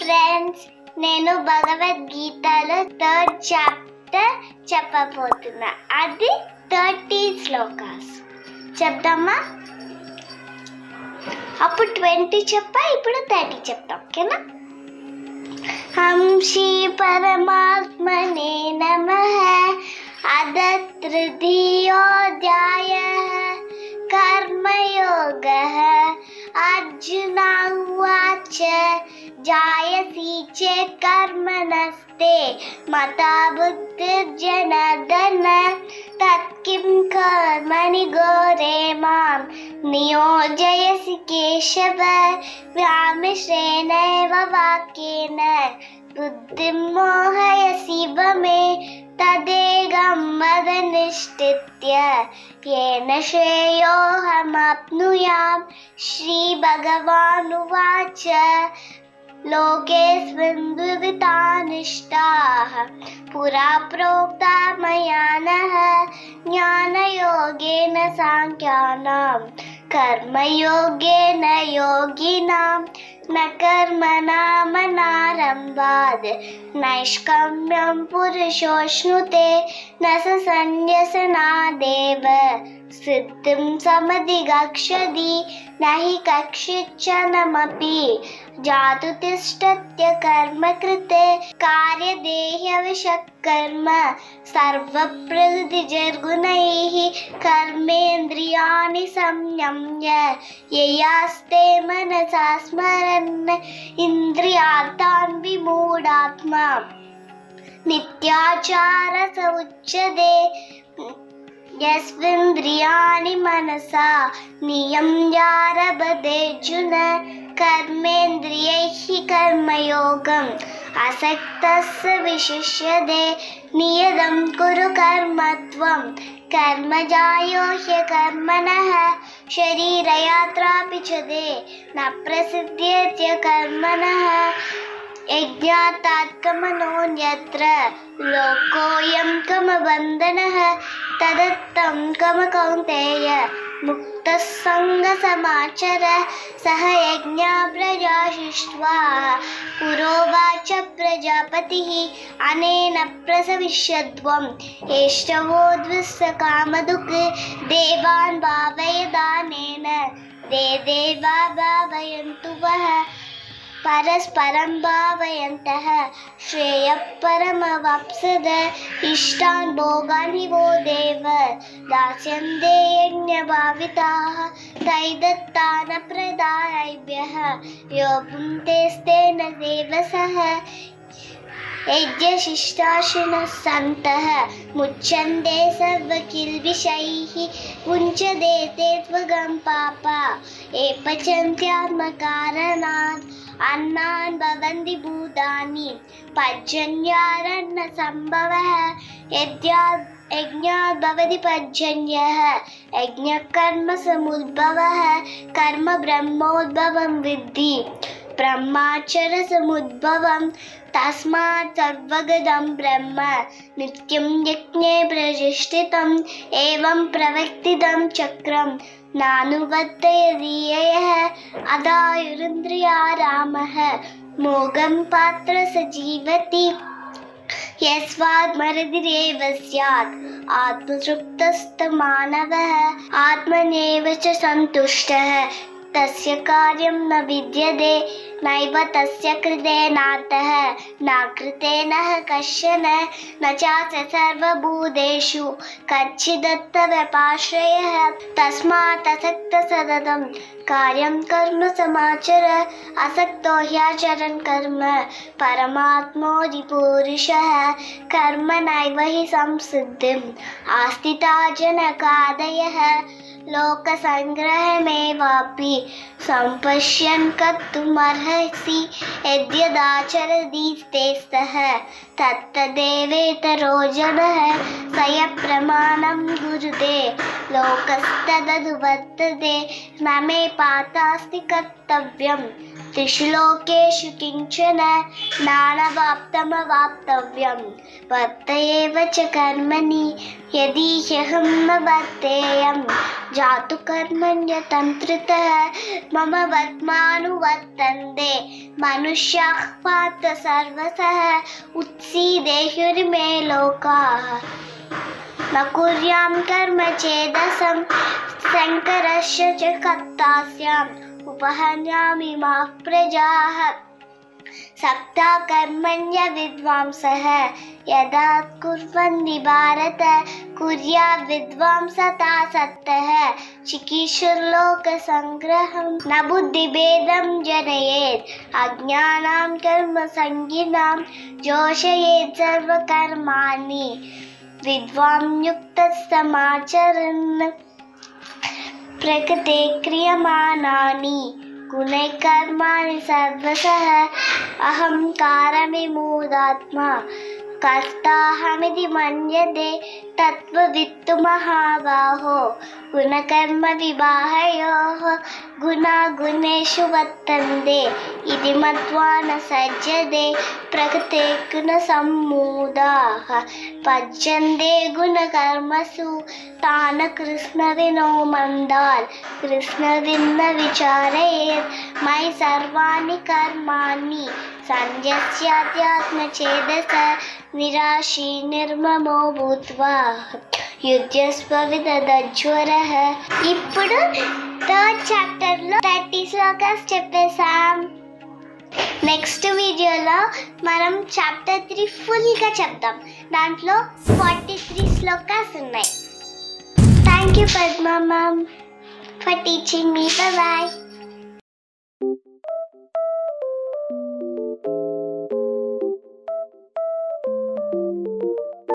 Friends, నేను భగవద్గీతలో 3rd chapter చెప్పబోతున్నా. అది 30 శ్లోకాస్. చెప్దామా? అప్పుడు 20 చెప్పా, ఇప్పుడు 30 చెప్తాం. ఓకేనా? హం శ్రీ పరమాత్మనే నమః. అథ తృతీయోऽధ్యాయः कर्मयोगः. अर्जुन उवाच जायसी चेत् कर्मणस्ते मता बुद्धिर्जनार्दन तत्किं कर्मणि घोरे मां नियोजयसि केशव. व्यामिश्रेणैव वाक्येन बुद्धिं मोहयसीव मे तदेकं वद निश्चित्य येन श्रेयोऽहमाप्नुयाम्. श्रीभगवानुवाच लोकेऽस्मिन् द्विविधा निष्ठाः पुरा प्रोक्ता मया नः. ज्ञानयोगेन साङ्ख्यानां कर्मयोगेन योगिनां. न कर्मणामनारम्भात् नैष्कर्म्यं पुरुषोऽश्नुते. न स सन्न्यसनादेव सिद्धिं समधिगच्छति. न हि कश्चिच्चनमपि जातु तिष्ठत्य कर्म कृते. कार्यदेह्यविषक्कर्म सर्वप्रकृतिजैर्गुणैः कर्मेन्द्रियाणि संयम्य ययास्ते मनसा स्मरन् इन्द्रियार्थान् विमूढात्मा मिथ्याचारः स उच्यते. यस्विन्द्रियाणि मनसा नियम्यारभतेऽर्जुन कर्मेन्द्रियैः कर्मयोगम् असक्तः स विशिष्यते. नियतं कुरु कर्म त्वं कर्मजायो ह्यकर्मणः. शरीरयात्रापि च ते न प्रसिद्ध्येत्य कर्मणः. यज्ञात्कमनोऽन्यत्र लोकोऽयं कमबन्धनः. तदत्तं कम कौन्तेय मुक्तः सङ्गसमाचर. सह यज्ञा प्रजा सृष्ट्वा पुरोवाच प्रजापतिः अनेन प्रसविष्यध्वं एष्टवो द्विस्सकामधुक्. देवान् भावयदानेन ते देवा भावयन्तु वः. परस्परं भावयन्तः श्रेयः परमवाप्स्यथ. इष्टान् भोगान् हि वो देव दास्यन्ते यज्ञभाविताः. तैदत्तान् प्रदायैभ्यः यो भुङ्क्तेस्तेन देवसः. यज्ञशिष्टाशिनः सन्तः मुच्यन्ते सर्वकिल्बिषैः. मुञ्चते ते त्वगं पापा ये पचन्त्यात्मकारणात्. अन्नान् भवन्ति भूतानि पर्जन्यारण्यसम्भवः. यज्ञात् भवति पर्जन्यः यज्ञकर्मसमुद्भवः. कर्म ब्रह्मोद्भवं विद्धि ब्रह्माक्षरसमुद्भवम्. तस्मात् सर्वगतं ब्रह्म नित्यं यज्ञे प्रतिष्ठितम्. एवं प्रवर्तितं चक्रं नानुवर्तयति यः. अदायुरिन्द्रियारामः मोघं पात्र स जीवति. यस्वात्मरतिरेव स्यात् आत्मतृप्तस्तमानवः. आत्मनेव च सन्तुष्टः तस्य कार्यं न विद्यते. नैव तस्य कृतेनार्थः न कृतेनः कश्चन. न चास्य सर्वभूतेषु कच्चिदर्थव्यपाश्रयः. तस्मात् असक्तः सततं कार्यं कर्म समाचर. असक्तो ह्याचरन् कर्म परमात्मोऽधिपुरुषः. कर्मणैव हि संसिद्धिम् आस्थिता जनकादयः. लोकसङ्ग्रहमेवापि सम्पश्यन् कर्तुमर्हसि. यद्यदाचरति ते सः तत्तदेवेतरो जनः. स यः प्रमाणं कुरुते लोकस्तदधु वर्तते न मे पातास्ति कर्तव्यं त्रिषु लोकेषु किञ्चन नानवाप्तमवाप्तव्यं वर्त एव च कर्मणि यदि ह्यहं न वर्तेयं जातु कर्मण्यतन्त्रितः मम वर्त्मानुवर्तन्ते मनुष्याः पार्थ सर्वशः उत्सीदेयुर्मे लोकाः न कुर्यां कर्म चेदसं शङ्करस्य च कर्तास्याम् उपहन्यामि माः प्रजाः सक्ता कर्मण्य विद्वांसः यदा कुर्वन्ति भारत कुर्यात् विद्वांसता सत्तः चिकीर्षुर्लोकसङ्ग्रहं न बुद्धिभेदं जनयेत् अज्ञानां कर्मसङ्गिनां जोषयेत् सर्वकर्माणि विद्वान् युक्तस्तमाचरन् प्रकृते क्रियमाणानि गुणैः कर्माणि सर्वशः अहङ्कारविमूढात्मा कर्ताहमिति मन्यते तत्त्ववित्तु महाबाहो गुणकर्मविभागयोः गुणा गुणेषु वर्तन्ते इति मत्वा न सज्जते प्रकृते गुणसम्मूढाः पज्यन्ते गुणकर्मसु तान् कृष्णविनो मन्दान् कृष्णविन्न विचारयेत् मयि सर्वाणि कर्माणि सन्न्यस्याध्यात्मचेतस निराशी निर्ममो भूत्वा युध्यस्व విదజ్వరః. ఇప్పుడు థర్డ్ చాప్టర్ లో 30 శ్లోకాస్ చెప్పేసాం. నెక్స్ట్ వీడియోలో మనం చాప్టర్ 3 ఫుల్ గా చెప్తాం. దాంట్లో 43 శ్లోకాస్ ఉన్నాయి. Thank you Padma ma'am for teaching me. By.